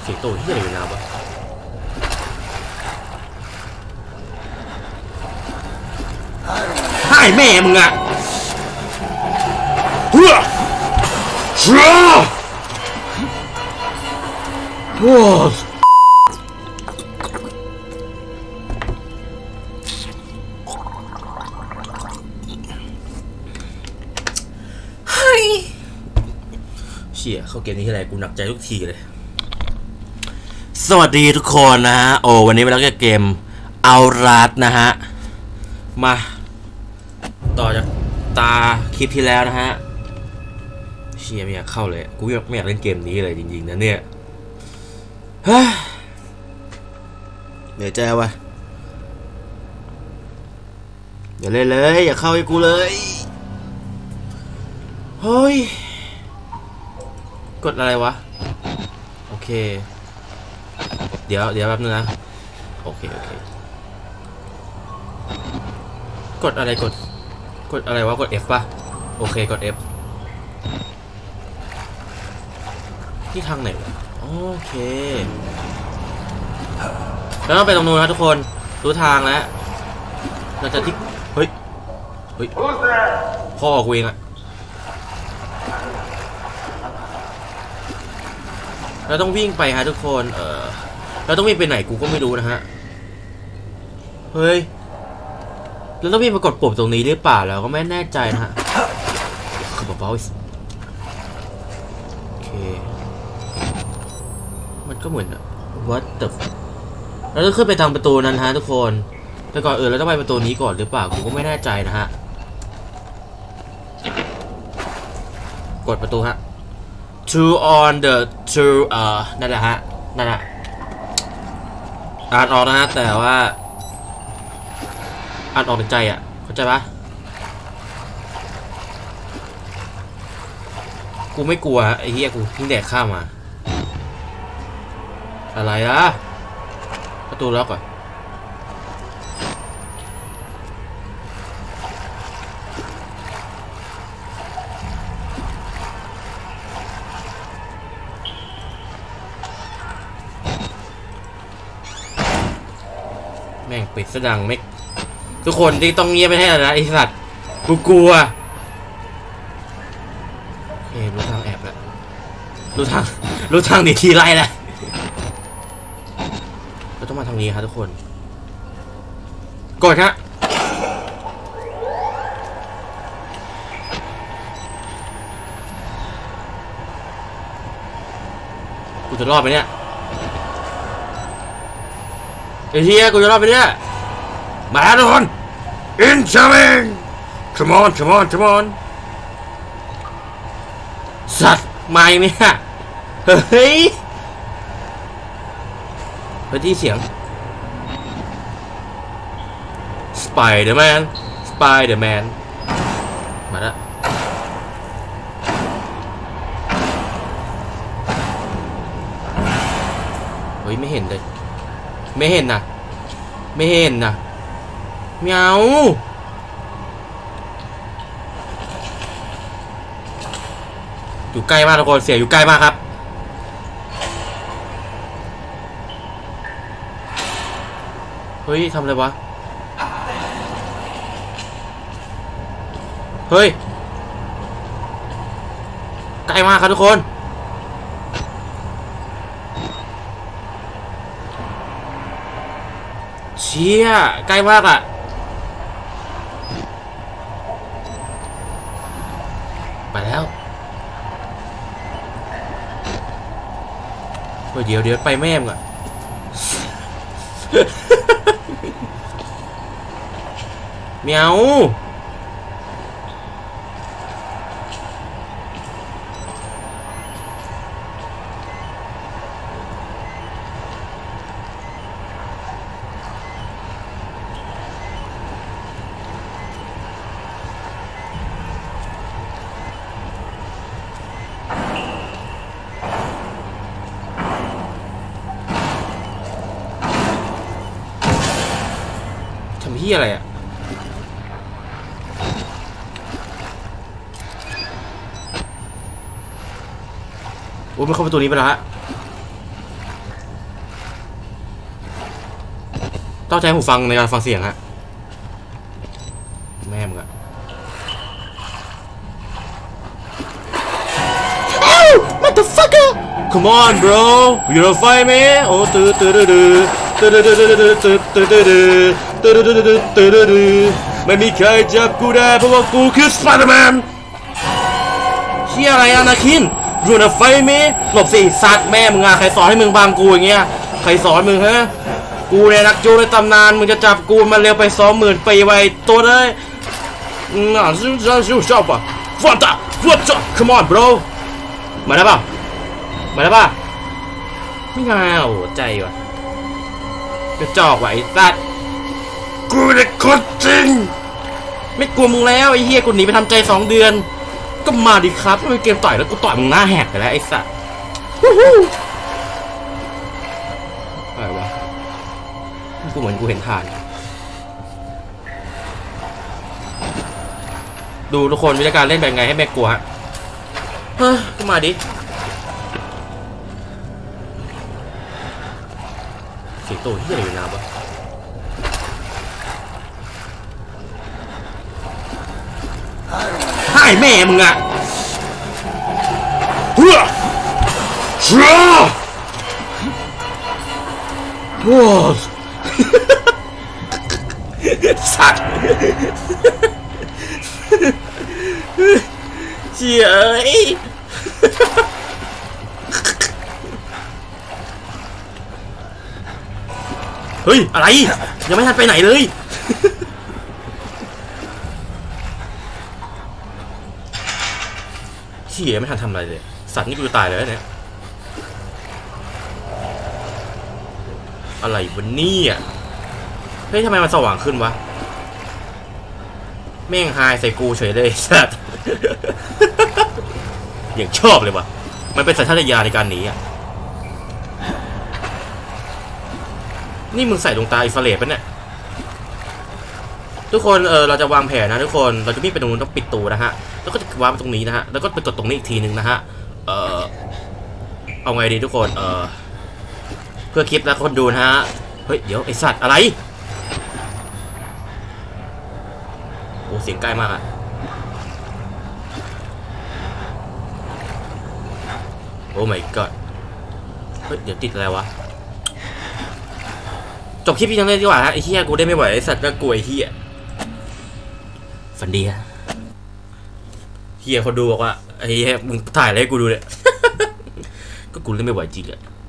เสียงโตที่ไหนอยู่น้ำวะให้แม่มึงอะเฮ้ยเฮ้ยโอ้เชี่ยเข้าเกมนี้ที่ไรกูหนักใจทุกทีเลยสวัสดีทุกคนนะฮะโอ้วันนี้มาแล้วกับเกมเอารัดนะฮะมาต่อจากตาคลิปที่แล้วนะฮะเชี่ยไม่อยากเข้าเลยกูไม่อยากเล่นเกมนี้เลยจริงๆนะเนี่ยเหนื่อยใจวะอย่าเล่นเลยอย่าเข้าให้กูเลยเฮ้ยกดอะไรวะโอเคเดี๋ยวแป๊บนึงนะโอเคกดอะไรกดอะไรวะกด F ป่ะโอเคกด F ที่ทางไหนวะโอเคแล้วต้องไปตรงนู้นนะทุกคนรู้ทางแล้วเราจะที่เฮ้ยพ่อกูเองอะเราต้องวิ่งไปฮะทุกคนเราต้องวิ่งไปไหนกูก็ไม่รู้นะฮะเฮ้ยเราต้องวิ่งไปกดปุ่มตรงนี้หรือเปล่าเราก็ไม่แน่ใจนะฮะคือเบาๆโอเคมันก็เหมือนวัดตึกเราต้องขึ้นไปทางประตูนั้นฮะทุกคนแต่ก่อนเราต้องไปประตูนี้ก่อนหรือเปล่ากูก็ไม่แน่ใจนะฮะกดประตูฮะto on the to นั่นแหละฮะนั่นแหละอ่านออกนะฮะแต่ว่าอ่านออกในใจอ่ะเข้าใจปะกูไม่กลัวไอ้เหี้ยกูเพิ่งแดกข้ามมาอะไรล่ะประตูล็อกอ่ะแม่งปิดซะดังไม่ทุกคนที่ต้องเงียบไม่ให้นะไอ้สัตว์กูกลัวเฮ้ยรู้ทางแอบแล้วรู้ทางหนีทีไรแล้วเราต้องมาทางนี้ครับทุกคนกดฮะกูจะรอดไหมเนี่ยไอ้เหี้ยกูจะรอดไปเนี่ยมาแล้วทุกคน incoming come on สัตว์มาอีกเนี่ยเฮ้ยไปที่เสียง Spider-Man มาแล้วเฮ้ยไม่เห็นเลยไม่เห็นนะเมียวอยู่ใกล้มากทุกคนเสียอยู่ใกล้มากครับเฮ้ยทำอะไรวะเฮ้ยใกล้มากครับทุกคนเชี่ยใกล้มากอ่ะไปแล้วเดี๋ยวไปแม่มอ่ะเมียวทำเหี้ยอะไรอ่ะโอ้ยมันเข้าประตูนี้ไปแล้วฮะต้องใช้หูฟังในการฟังเสียงฮะแม่มึงอะMotherfucker! Come on, bro. You don't fight me? Oh,ไม่มีใครจับกูได้เพราะว่ากูคือสไปเดอร์แมนเชี่ยอะไรอะนาคิน You wanna fight me? หลบสิสัตว์แม่มึงอะใครสอนให้มึงบังกูอย่างเงี้ยใครสอนมึงฮะกูเนี่ยนักจูในตำนานมึงจะจับกูมาเร็วไป20,000 ปีไว้ตัวเลยน่าชอบป่ะฟันตาCome on, bro. มาได้ป่ะไม่ง่ายโอ้ใจว่ะกระจอกว่ะไอ้สัตว์กูเนี่ยคนจริงไม่กลัวมึงแล้วไอ้เหี้ยกูหนีไปทำใจ2 เดือนก็มาดิครับไม่เกมต่อยแล้วกูต่อยมึงหน้าแหกไปแล้วไอ้สัตว์อะไรวะกูเหมือนกูเห็นทานดูทุกคนวิธีการเล่นเป็นไงให้แม่กลัวฮะก็มาดิเสียงตัวที่อะไรอยู่น้ำวะให้แม่มึงอะเฮ้ยว้าวสัตว์เจ๋ยเฮ้ยอะไรยังไม่ทันไปไหนเลยเชี่ยไม่ทันทำอะไรเลยสัตว์นี่กูจะตายเลยเนี่ยอะไรวันนี้อ่ะเฮ้ยทำไมมันสว่างขึ้นวะแม่งไฮใส่กูเฉยเลยสัตว์อย่างชอบเลยวะมันเป็นสัญชาตญาณในการหนีอ่ะนี่มึงใส่ดวงตาอินฟราเรดปะเนี่ยทุกคนเราจะวางแผนนะทุกคนเราจะวิ่งไปตรงนู้นต้องปิดตูนะฮะแล้วก็จะวางตรงนี้นะฮะแล้วก็ไปกดตรงนี้อีกทีนึงนะฮะเอาไงดีทุกคนเพื่อคลิปแล้วคนดูนะฮะเฮ้ยเดี๋ยวไอสัตว์อะไรโอ้เสียงใกล้มากอะโอ้ my god เฮ้ยเดี๋ยวติดอะไรวะจบคลิปพี่ยังเล่นดีกว่าฮะไอ้เหี้ยกูได้ไม่ไหวไอ้สัตว์ก็กลัวไอ้เหี้ยฝันดีฮะเหี้ยคนดูบอกว่าไอ้เหี้ยมึงถ่ายอะไรให้กูดูเนี่ยก็กูเล่นไม่ไหวจริงอะ